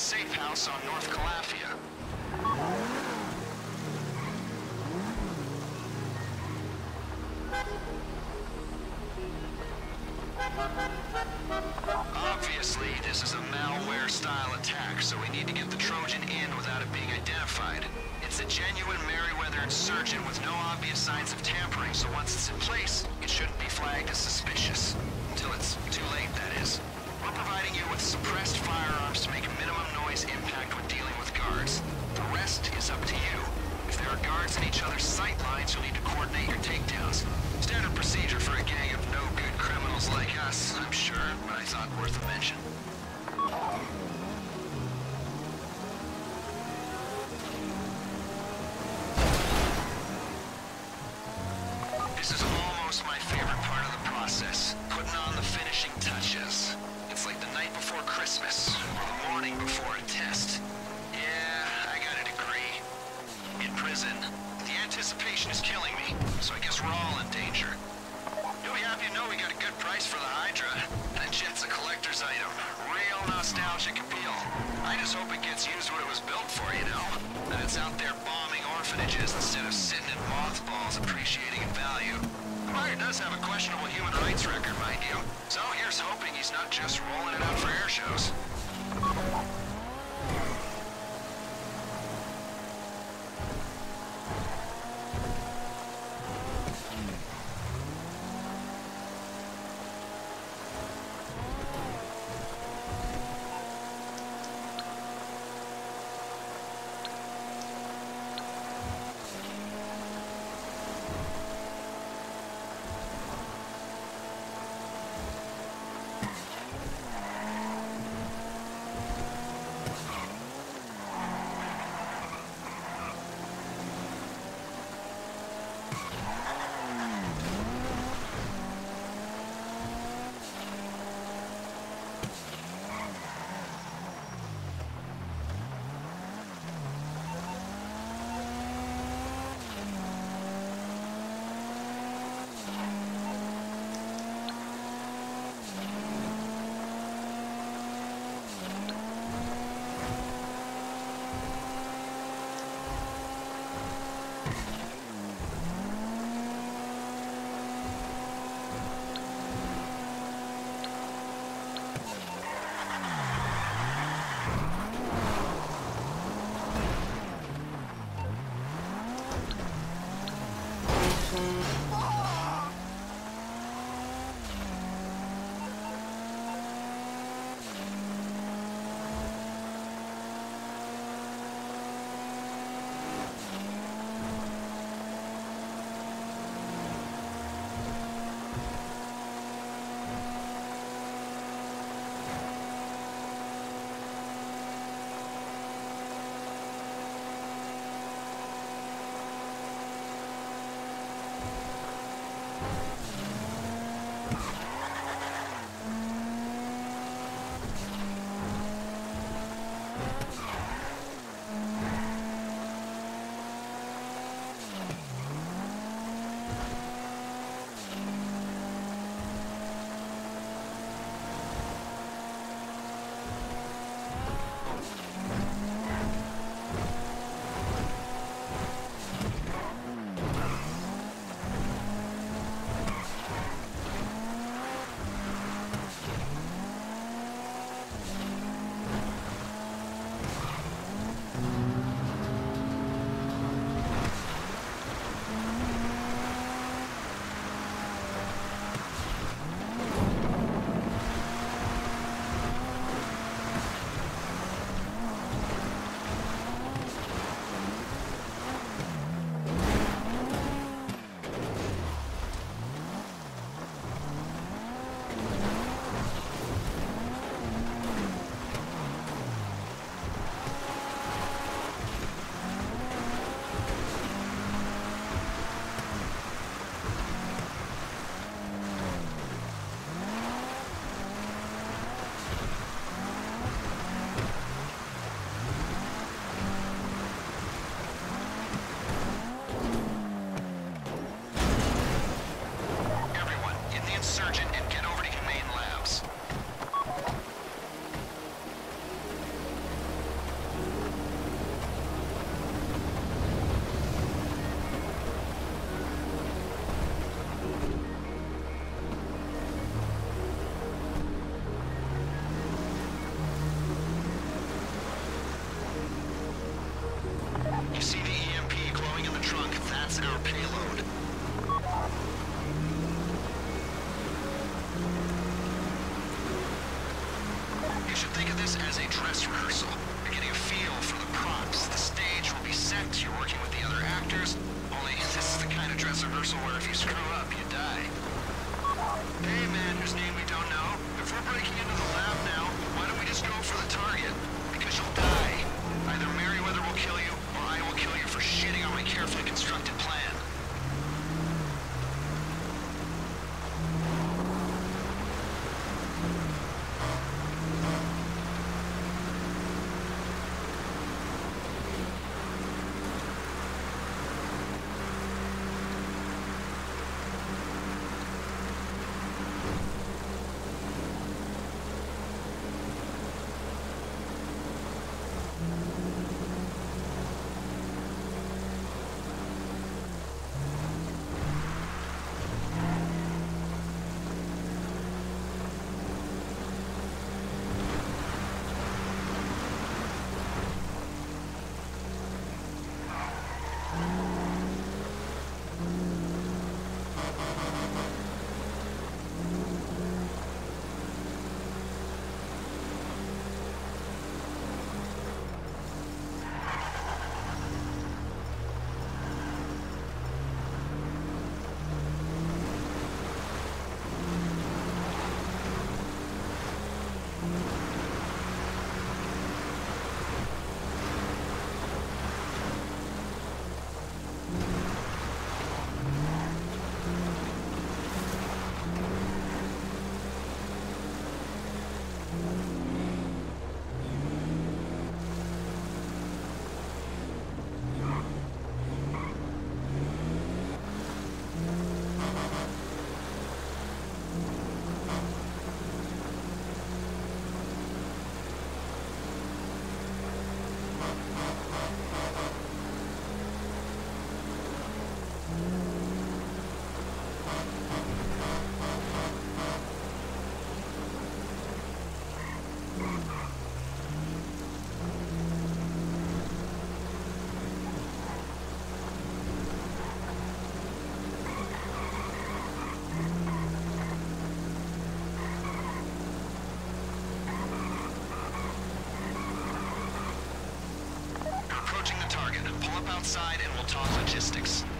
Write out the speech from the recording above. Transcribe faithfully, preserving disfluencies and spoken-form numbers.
safe house on North Calafia. Obviously, this is a malware-style attack, so we need to get the Trojan in without it being identified. It's a genuine Merryweather insurgent with no obvious signs of tampering, so once it's in place, it shouldn't be flagged as suspicious. Until it's too late, that is. We're providing you with suppressed firearms to make minimum noise impact when dealing with guards. The rest is up to you. If there are guards in each other's sight lines, you'll need to coordinate your takedowns. Standard procedure for a gang of no-good criminals like us, I'm sure, but I thought worth a mention. This is almost my favorite part of the process, putting on the finishing touches. It's like the night before Christmas, or the morning before a test. Yeah, I got a degree. In prison. The anticipation is killing me, so I guess we're all in danger. You'll be happy to know we got a good price for the Hydra. That jet's a collector's item. Real nostalgic appeal. I just hope it gets used what it was built for, you know? That it's out there bombing orphanages instead of sitting in mothballs appreciating in value. The buyer does have a questionable human rights record, mind you. So here's hoping he's not just rolling it out for air shows. instructors, only this is the kind of dress rehearsal where if you screw up, you die. Hey man, whose name we don't know, if we're breaking into the lab now, why don't we just go for the target? Because you'll die. Either Merryweather will kill you, or I will kill you for shitting on my carefully constructed plan. Outside and we'll talk logistics.